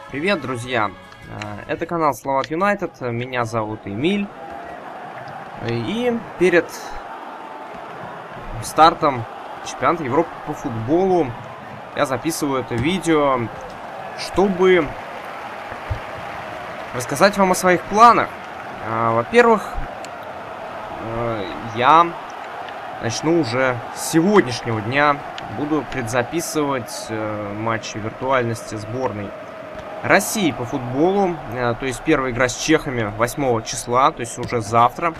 Привет, друзья! Это канал Словат Юнайтед, меня зовут Эмиль. И перед стартом чемпионата Европы по футболу я записываю это видео, чтобы рассказать вам о своих планах. Во-первых, я начну уже с сегодняшнего дня, буду предзаписывать матчи виртуальности сборной России по футболу, то есть первая игра с чехами 8 числа, то есть уже завтра.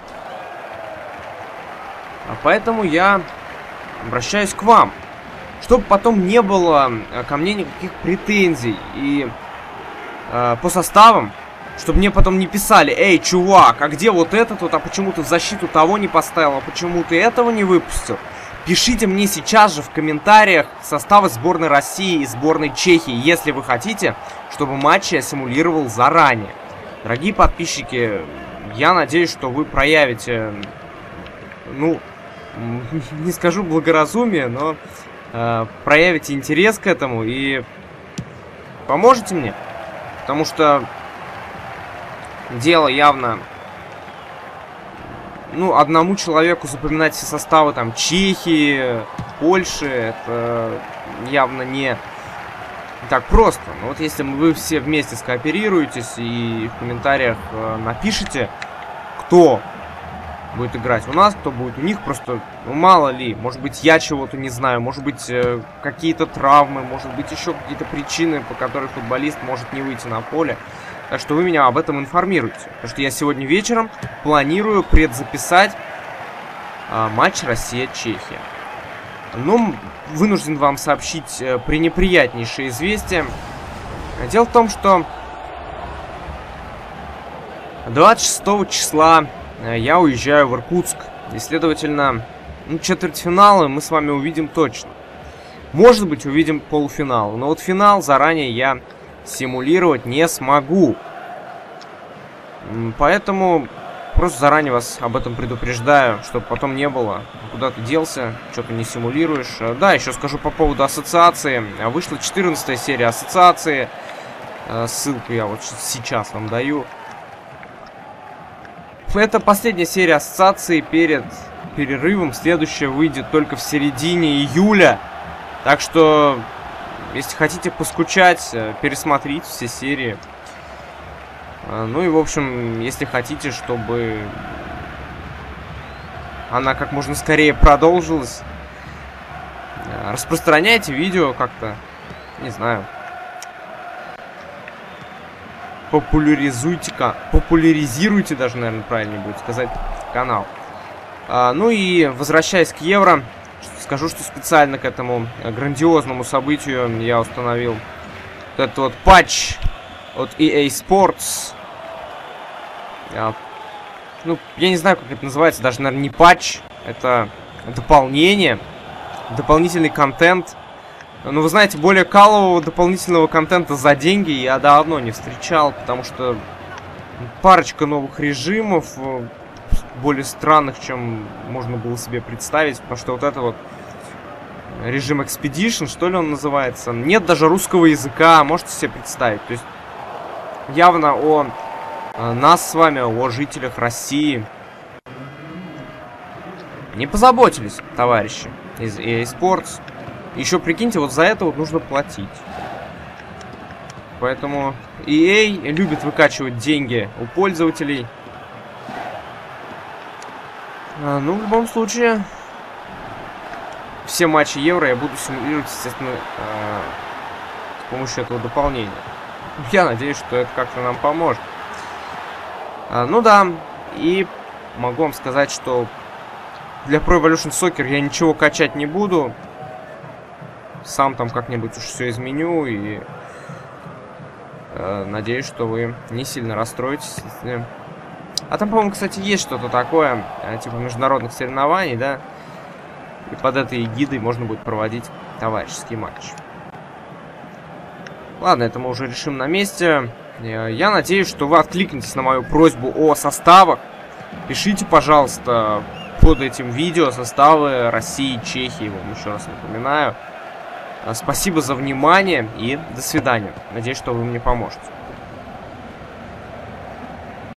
Поэтому я обращаюсь к вам, чтобы потом не было ко мне никаких претензий. И по составам, чтобы мне потом не писали: эй, чувак, а где вот этот вот, а почему ты в защиту того не поставил, а почему ты этого не выпустил? Пишите мне сейчас же в комментариях составы сборной России и сборной Чехии, если вы хотите, чтобы матчи я симулировал заранее. Дорогие подписчики, я надеюсь, что вы проявите, ну, не скажу благоразумие, но проявите интерес к этому и поможете мне. Потому что дело явно... Ну, одному человеку запоминать все составы там Чехии, Польши, это явно не так просто. Но вот если вы все вместе скооперируетесь и в комментариях напишите, кто будет играть у нас, кто будет у них, просто, ну, мало ли, может быть, я чего-то не знаю, может быть, какие-то травмы, может быть, еще какие-то причины, по которым футболист может не выйти на поле. Так что вы меня об этом информируете. Потому что я сегодня вечером планирую предзаписать матч Россия-Чехия. Но вынужден вам сообщить пренеприятнейшее известие. Дело в том, что 26 числа я уезжаю в Иркутск. И, следовательно, ну, четвертьфиналы мы с вами увидим точно. Может быть, увидим полуфинал. Но вот финал заранее я симулировать не смогу. Поэтому просто заранее вас об этом предупреждаю, чтобы потом не было: куда ты делся, что-то не симулируешь. Да, еще скажу по поводу ассоциации. Вышла 14-я серия ассоциации. Ссылку я вот сейчас вам даю. Это последняя серия ассоциации перед перерывом. Следующая выйдет только в середине июля. Так что, если хотите поскучать, пересмотрите все серии. Ну и, в общем, если хотите, чтобы она как можно скорее продолжилась, распространяйте видео как-то, не знаю. Популяризируйте даже, наверное, правильнее будет сказать, канал. Ну и, возвращаясь к Евро, скажу, что специально к этому грандиозному событию я установил вот этот вот патч от EA Sports. Ну, я не знаю, как это называется, даже, наверное, не патч, это дополнение, дополнительный контент. Ну, вы знаете, более калового дополнительного контента за деньги я давно не встречал, потому что парочка новых режимов, более странных, чем можно было себе представить, потому что вот это вот режим Expedition, что ли он называется, нет даже русского языка, можете себе представить. То есть явно о нас с вами, о жителях России не позаботились товарищи из EA Sports. Еще прикиньте, вот за это вот нужно платить. Поэтому EA любит выкачивать деньги у пользователей. Ну, в любом случае, все матчи Евро я буду симулировать, естественно, с помощью этого дополнения. Я надеюсь, что это как-то нам поможет. Ну да, и могу вам сказать, что для Pro Evolution Soccer я ничего качать не буду. Сам там как-нибудь уж все изменю, и надеюсь, что вы не сильно расстроитесь. Если... А там, по-моему, кстати, есть что-то такое, типа международных соревнований, да? И под этой эгидой можно будет проводить товарищеский матч. Ладно, это мы уже решим на месте. Я надеюсь, что вы откликнетесь на мою просьбу о составах. Пишите, пожалуйста, под этим видео составы России и Чехии, вам еще раз напоминаю. Спасибо за внимание и до свидания. Надеюсь, что вы мне поможете.